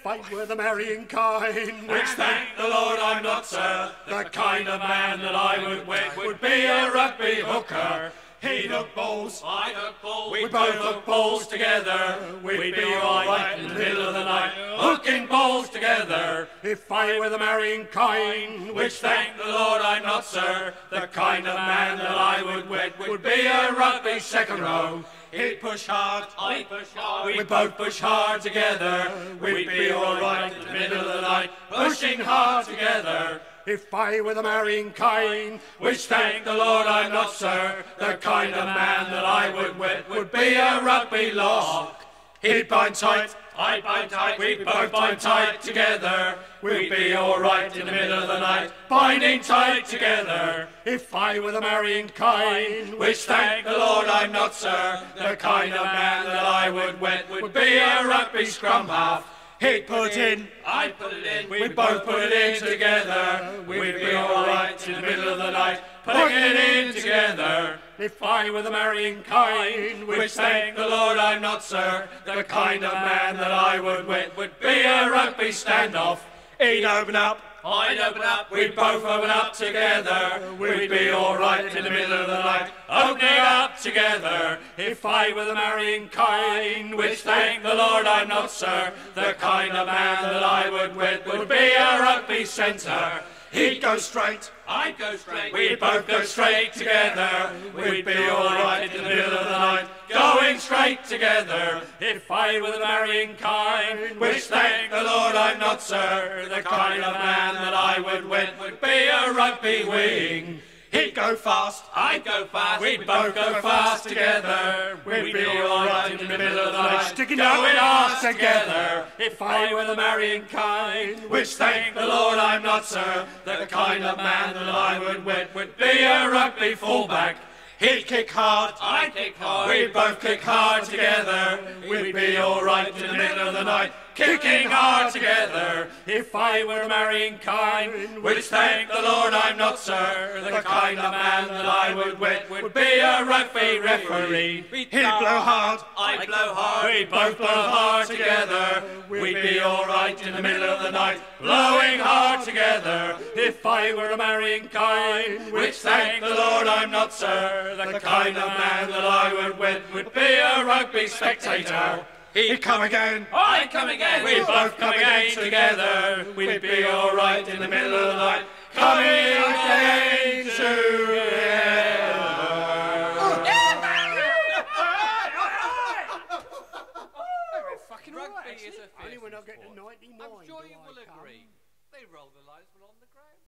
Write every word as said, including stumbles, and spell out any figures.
I were the marrying kind, which thank the Lord I'm not, sir, the kind of man that I would wed would be a rugby hooker. He'd hook balls, I'd hook balls, we'd both hook balls together, we'd be alright in the middle of the night, hooking balls together. If I were the marrying kind, which thank the Lord I'm not, sir, the kind of man that I would wed would be a rugby second row. He'd push hard, I'd push hard, we'd both push hard together, we'd be alright in the middle of the night, pushing hard together. If I were the marrying kind, which thank the Lord I'm not, sir, the kind of man that I would wed would be a rugby lock. He'd bind tight, I'd bind tight, we'd both bind tight together, we'd be alright in the middle of the night, binding tight together. If I were the marrying kind, which thank the Lord I'm not, sir, the kind of man that I would wed would be a rugby scrum half. He'd put in, I'd put it in, we'd both put it in together, we'd be alright in the middle of the night, putting it in together. If I were the marrying kind, which thank the Lord I'm not, sir, the kind of man that I would wed would be a rugby standoff. He'd open up, I'd open up, we'd both open up together, we'd be alright in the middle of the night, opening up together. If I were the marrying kind, which thank the Lord I'm not, sir, the kind of man that I would wed would be a rugby centre. He'd go straight, I'd go straight, we'd both go straight together, we'd be alright in the middle of the night, going straight together. If I were the marrying kind, which thank the Lord I'm not, sir, the kind of man that I would wed would be a rugby wing. He'd go fast, I'd go fast, we'd both go fast together, we'd be alright in the middle of the night, sticking going arse together. If I were the marrying kind, which thank the Lord I'm not, sir, the kind of man that I would wed would be a rugby fullback. He'd kick hard, I'd kick hard, we'd both kick hard together, we'd be alright in the middle of the night, kicking hard together. If I were a marrying kind, which thank the Lord I'm not, sir, the kind of man that I would wed would be a rugby referee. He'd blow hard, I'd blow hard, we'd both blow hard together, we'd be alright in the middle of the night, blowing hard together. If I were a marrying kind, which thank the Lord I'm not, sir, the kind of man that I would wed would be a rugby spectator. He'd come again, I'd come again, we'd both come again together, we'd be alright in the middle of the night, coming again together. Fucking rugby is a only when I get to ninety-nine. I'm sure do you I will come. agree. They roll the lines, but on the ground.